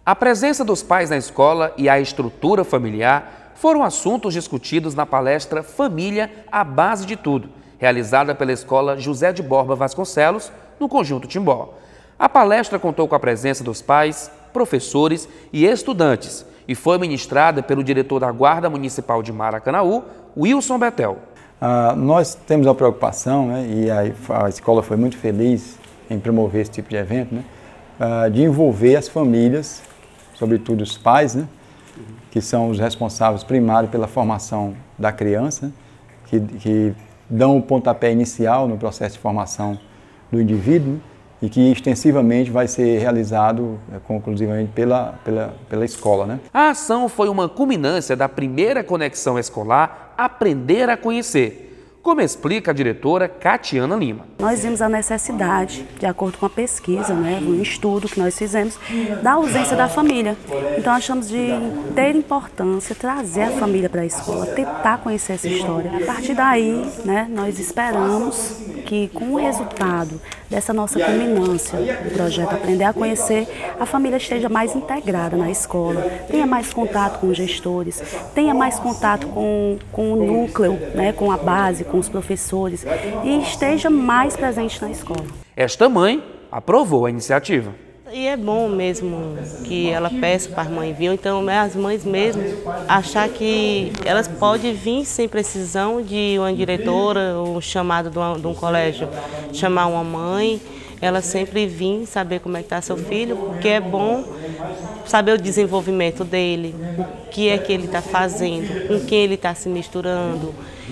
A presença dos pais na escola e a estrutura familiar foram assuntos discutidos na palestra Família, a Base de Tudo, realizada pela Escola José de Borba Vasconcelos, no Conjunto Timbó. A palestra contou com a presença dos pais, professores e estudantes e foi ministrada pelo diretor da Guarda Municipal de Maracanaú, Wilson Betel. Nós temos a preocupação, né, e a escola foi muito feliz em promover esse tipo de evento, né, de envolver as famílias, sobretudo os pais, né, que são os responsáveis primários pela formação da criança, que dão o pontapé inicial no processo de formação do indivíduo, né, e que extensivamente vai ser realizado conclusivamente pela escola, né? A ação foi uma culminância da primeira conexão escolar Aprender a Conhecer, como explica a diretora Catiana Lima. Nós vimos a necessidade, de acordo com a pesquisa, né, um estudo que nós fizemos, da ausência da família. Então achamos de ter importância trazer a família para a escola, tentar conhecer essa história. A partir daí, né, nós esperamos que com o resultado dessa nossa culminância do projeto Aprender a Conhecer, a família esteja mais integrada na escola, tenha mais contato com os gestores, tenha mais contato com o núcleo, né, com a base, com os professores e esteja mais presente na escola. Esta mãe aprovou a iniciativa. E é bom mesmo que ela peça para as mães vir, então as mães mesmo achar que elas podem vir sem precisão de uma diretora ou chamado de um colégio, chamar uma mãe, ela sempre vir saber como é que está seu filho, porque é bom saber o desenvolvimento dele, o que é que ele está fazendo, com quem ele está se misturando.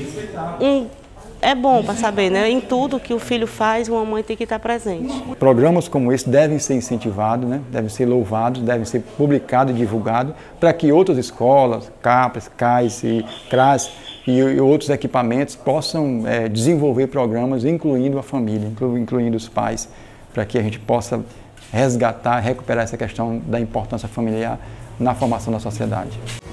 É bom para saber, né? Em tudo que o filho faz, uma mãe tem que estar presente. Programas como esse devem ser incentivados, né? Devem ser louvados, devem ser publicados e divulgados para que outras escolas, CAPES, CAIS, CRAS e outros equipamentos possam desenvolver programas incluindo a família, incluindo os pais, para que a gente possa resgatar, recuperar essa questão da importância familiar na formação da sociedade.